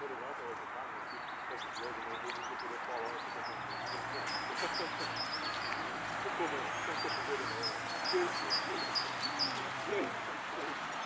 legal pra você estar nesse jogo, né? Às vezes eu queria falar uma coisa assim. Como? Não tô fazendo não.